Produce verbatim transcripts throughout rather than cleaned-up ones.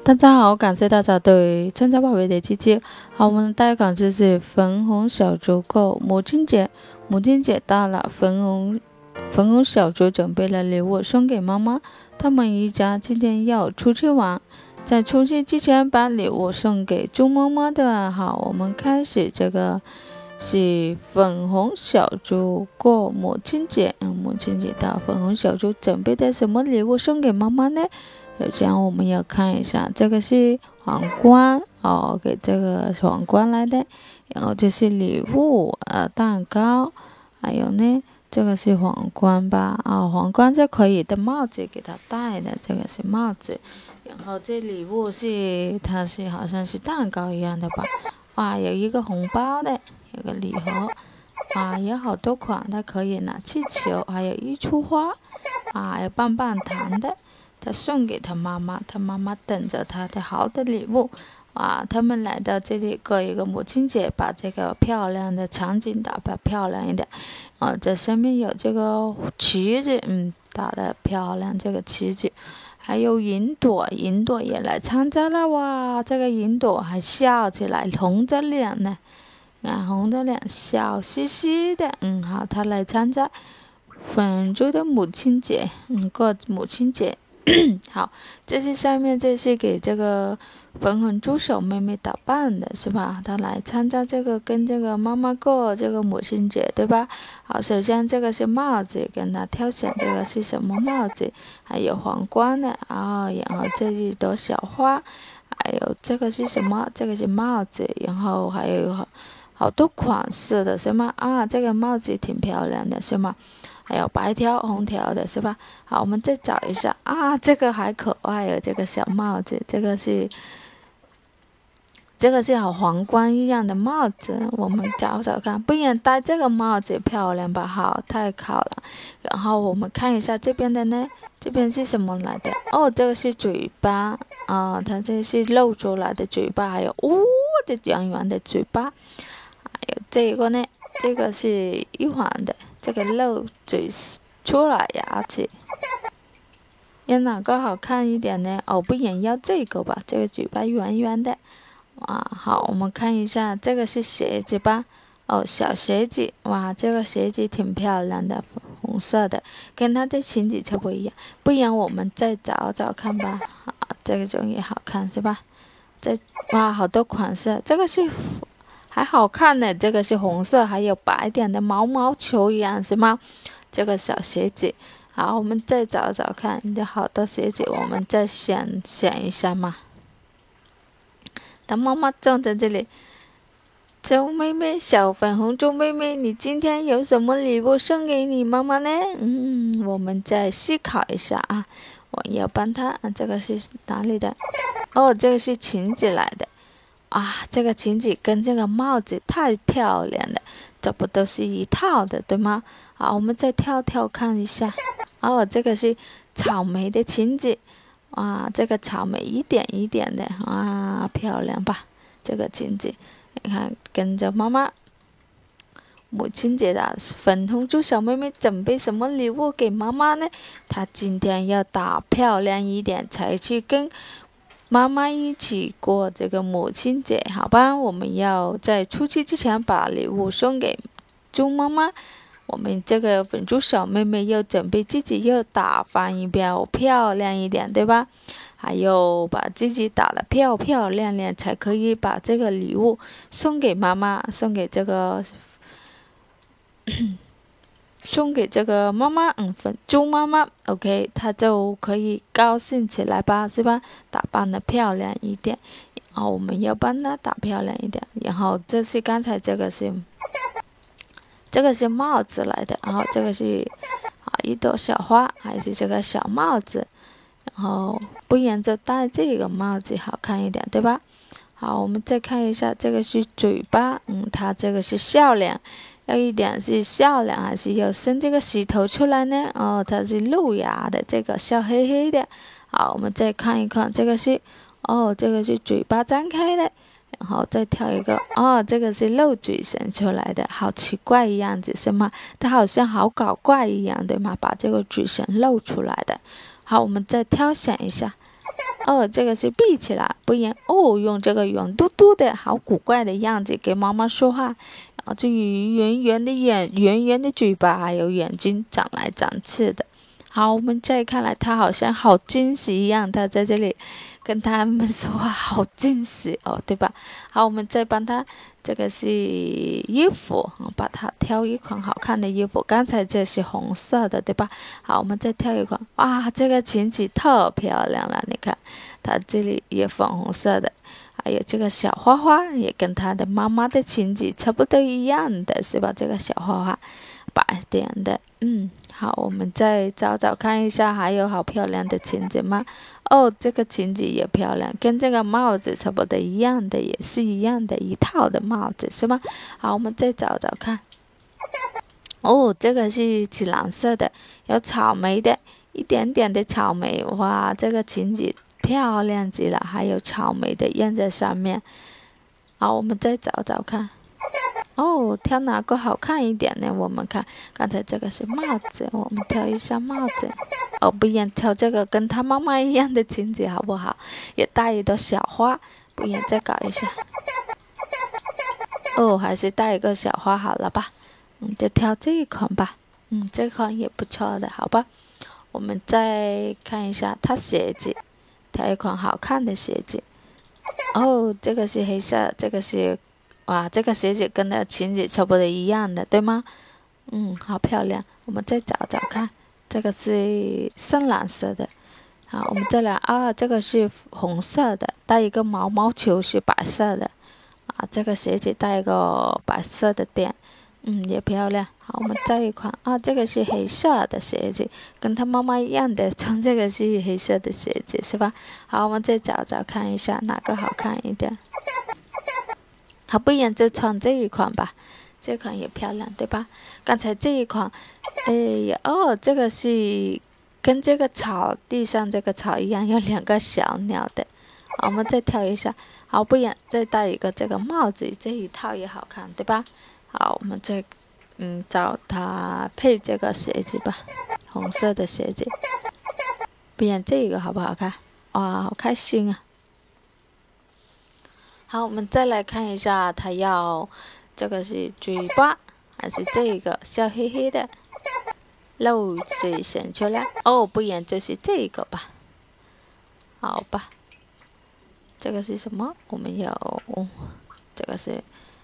大家好，感谢大家对春家宝贝的支持。好，我们第一个就是粉红小猪过母亲节，母亲节到了，粉红粉红小猪准备了礼物送给妈妈。他们一家今天要出去玩，在出去之前把礼物送给猪妈妈的。好，我们开始这个是粉红小猪过母亲节。嗯，母亲节到，粉红小猪准备的什么礼物送给妈妈呢？首先我们要看一下，这个是皇冠哦，给这个皇冠来的，然后这是礼物，呃，蛋糕，还有呢，这个是皇冠吧，啊、哦，皇冠就可以的帽子给他戴的，这个是帽子，然后这礼物是它是好像是蛋糕一样的吧，哇，有一个红包的，有个礼盒，啊，有好多款，它可以拿气球，还有一束花，啊，还有棒棒糖的。他送给他妈妈，他妈妈等着他的好的礼物。啊，他们来到这里过一个母亲节，把这个漂亮的场景打扮漂亮一点。啊，这上面有这个旗子，嗯，打得漂亮，这个旗子。还有云朵，云朵也来参加了，哇，这个云朵还笑起来，红着脸呢，啊，红着脸，笑嘻嘻的，嗯，好，他来参加粉猪的母亲节，嗯，过母亲节。好，这是上面这是给这个粉红猪小妹妹打扮的，是吧？她来参加这个跟这个妈妈过这个母亲节，对吧？好，首先这个是帽子，跟她挑选这个是什么帽子，还有皇冠的啊、哦，然后这一朵小花，还有这个是什么？这个是帽子，然后还有好好多款式的，是吗？啊，这个帽子挺漂亮的，是吗？还有白条红条的是吧？好，我们再找一下啊，这个还可爱哦，这个小帽子，这个是这个是好皇冠一样的帽子，我们找找看，不然戴这个帽子漂亮吧？好，太好了。然后我们看一下这边的呢，这边是什么来的？哦，这个是嘴巴啊、哦，它这是露出来的嘴巴，还有哦的圆圆的嘴巴，还有这个呢，这个是一环的。这个露嘴出来牙齿，要哪个好看一点呢？哦，不然要这个吧，这个嘴巴圆圆的。哇，好，我们看一下，这个是鞋子吧？哦，小鞋子，哇，这个鞋子挺漂亮的，红色的，跟它的裙子差不多一样。不然我们再找找看吧。啊，这个种也好看是吧？这哇，好多款式，这个是。还好看呢，这个是红色，还有白点的毛毛球一样，是吗？这个小鞋子，好，我们再找找看，有好多鞋子，我们再选选一下嘛。当妈妈站在这里，猪妹妹，小粉红猪妹妹，你今天有什么礼物送给你妈妈呢？嗯，我们再思考一下啊。我要帮她，这个是哪里的？哦，这个是裙子来的。啊，这个裙子跟这个帽子太漂亮了，这不都是一套的，对吗？好，我们再跳跳看一下。哦，这个是草莓的裙子，哇，这个草莓一点一点的，啊，漂亮吧？这个裙子，你看，跟着妈妈母亲节的粉红猪小妹妹准备什么礼物给妈妈呢？她今天要打漂亮一点，才去跟妈妈一起过这个母亲节，好吧？我们要在出去之前把礼物送给猪妈妈。我们这个粉猪小妹妹要准备自己要打扮一遍，漂亮一点，对吧？还有把自己打得漂漂亮亮，才可以把这个礼物送给妈妈，送给这个。送给这个妈妈，嗯，粉猪妈妈 ，OK， 她就可以高兴起来吧，是吧？打扮的漂亮一点，然后我们要帮她打漂亮一点。然后这是刚才这个是，这个是帽子来的，然后这个是啊一朵小花，还是这个小帽子，然后不然就戴这个帽子好看一点，对吧？好，我们再看一下，这个是嘴巴，嗯，它这个是笑脸。要一点是笑脸，还是要伸这个舌头出来呢？哦，它是露牙的，这个笑嘿嘿的。好，我们再看一看，这个是，哦，这个是嘴巴张开的，然后再挑一个，哦，这个是露嘴唇出来的，好奇怪的样子是吗？它好像好搞怪一样，对吗？把这个嘴唇露出来的。好，我们再挑选一下。 哦，这个是闭起来，不然哦，用这个圆嘟嘟的好古怪的样子给妈妈说话，然后至于圆圆的眼、圆圆的嘴巴，还有眼睛长来长去的。好，我们再看来，他好像好惊喜一样，他在这里跟他们说话，好惊喜哦，对吧？好，我们再帮他，这个是衣服，把它挑一款好看的衣服。刚才这是红色的，对吧？好，我们再挑一款，哇，这个裙子特漂亮了，你看，它这里也粉红色的，还有这个小花花也跟他的妈妈的裙子差不多一样的，是吧？这个小花花白点的，嗯。好，我们再找找看一下，还有好漂亮的裙子吗？哦，这个裙子也漂亮，跟这个帽子差不多一样的，也是一样的一套的帽子，是吗？好，我们再找找看。哦，这个是紫蓝色的，有草莓的，一点点的草莓，哇，这个裙子漂亮极了，还有草莓的印在上面。好，我们再找找看。哦，挑哪个好看一点呢？我们看，刚才这个是帽子，我们挑一下帽子。哦，不然挑这个跟他妈妈一样的裙子好不好？也带一朵小花，不然再搞一下。哦，还是带一个小花好了吧？嗯，就挑这一款吧。嗯，这款也不错的，好吧？我们再看一下他鞋子，挑一款好看的鞋子。哦，这个是黑色，这个是。哇，这个鞋子跟那裙子差不多一样的，对吗？嗯，好漂亮。我们再找找看，这个是深蓝色的。好，我们再来啊，这个是红色的，带一个毛毛球是白色的。啊，这个鞋子带一个白色的点，嗯，也漂亮。好，我们再一款啊，这个是黑色的鞋子，跟他妈妈一样的，穿这个是黑色的鞋子，是吧？好，我们再找找看一下哪个好看一点。好，不然就穿这一款吧，这款也漂亮，对吧？刚才这一款，哎呀，哦，这个是跟这个草地上这个草一样，有两个小鸟的。好，我们再挑一下。好，不然再戴一个这个帽子，这一套也好看，对吧？好，我们再嗯找它配这个鞋子吧，红色的鞋子。不然这个好不好看？哇，好开心啊！好，我们再来看一下，它要这个是嘴巴，还是这个笑嘿嘿的，露水显出来？哦，不然就是这个吧。好吧，这个是什么？我们有这个是，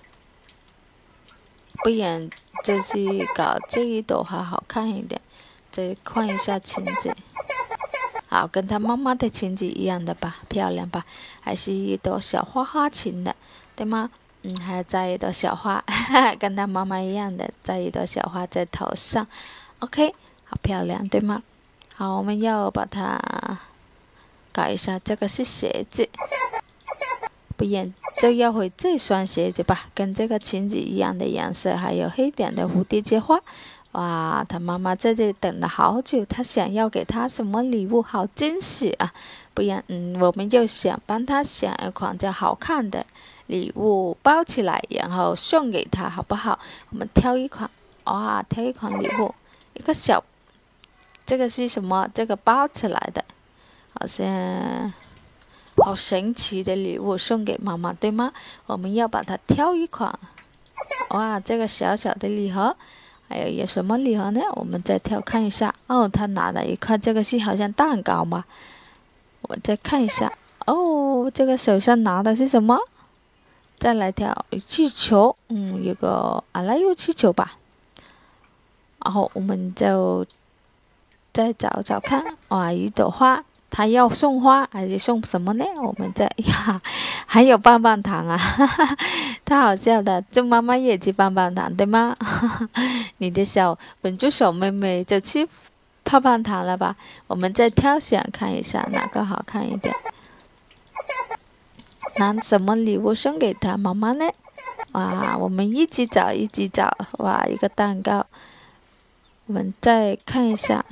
不然就是搞这一朵花好看一点。再看一下裙子。好，跟他妈妈的裙子一样的吧，漂亮吧？还是一朵小花花裙的，对吗？嗯，还要摘一朵小花，跟他妈妈一样的，摘一朵小花在头上。OK， 好漂亮，对吗？好，我们要把它搞一下，这个是鞋子，不然就要回这双鞋子吧，跟这个裙子一样的颜色，还有黑点的蝴蝶结花。哇，他妈妈在这里等了好久，他想要给他什么礼物？好惊喜啊！不然，嗯，我们就想帮他想一款叫好看的礼物包起来，然后送给他，好不好？我们挑一款，哇，挑一款礼物，一个小，这个是什么？这个包起来的，好像好神奇的礼物送给妈妈，对吗？我们要把它挑一款，哇，这个小小的礼盒。还有有什么礼盒呢？我们再挑看一下。哦，他拿了一块，这个是好像蛋糕嘛。我再看一下。哦，这个手上拿的是什么？再来挑气球，嗯，有个阿拉柚气球吧。然后我们就再找找看。哇，一朵花，他要送花还是送什么呢？我们再呀，还有棒棒糖啊，哈哈，太好笑了！祝妈妈也吃棒棒糖，对吗？你的小本猪小妹妹就吃棒棒糖了吧？我们再挑选看一下哪个好看一点，拿什么礼物送给她妈妈呢？哇，我们一起找一起找，哇，一个蛋糕，我们再看一下。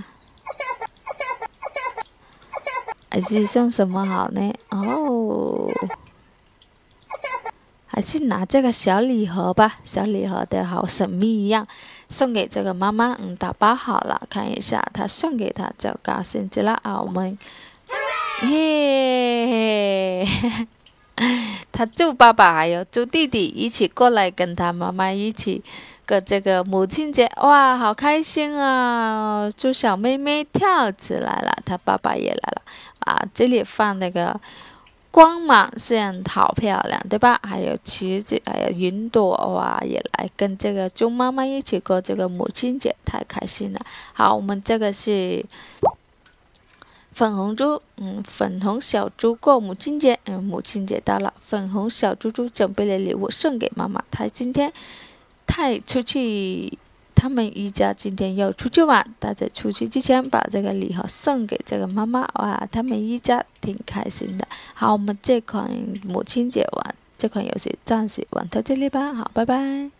还是送什么好呢？哦，还是拿这个小礼盒吧，小礼盒的好神秘一样，送给这个妈妈。嗯，打包好了，看一下，她送给她就高兴极了啊！我们耶！他祝爸爸还有祝弟弟一起过来跟他妈妈一起过这个母亲节，哇，好开心啊！祝小妹妹跳起来了，他爸爸也来了啊！这里放那个光芒线，好漂亮，对吧？还有旗子，还有云朵，哇，也来跟这个猪妈妈一起过这个母亲节，太开心了。好，我们这个是。粉红猪，嗯，粉红小猪过母亲节，嗯，母亲节到了，粉红小猪猪准备了礼物送给妈妈。他今天太出去，他们一家今天要出去玩，他在出去之前把这个礼盒送给这个妈妈，哇，他们一家挺开心的。好，我们这款母亲节玩这款游戏暂时玩到这里吧，好，拜拜。